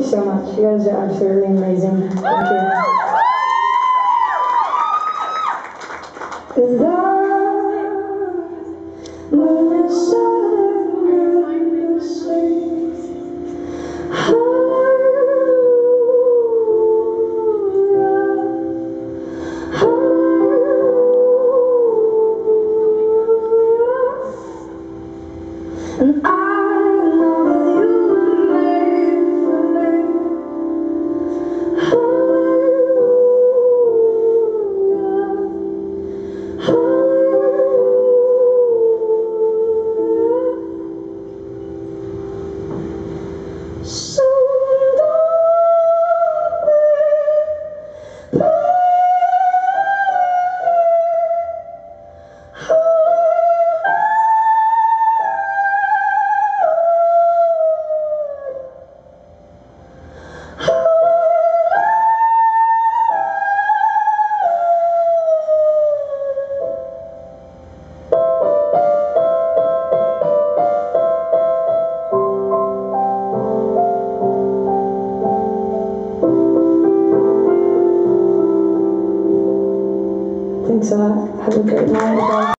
so much. You guys are absolutely amazing. Thank you. The moon is setting in the sea. Hallelujah, hallelujah. And I know that you were made for me. Hallelujah, hallelujah. So thanks a lot. Have a great night.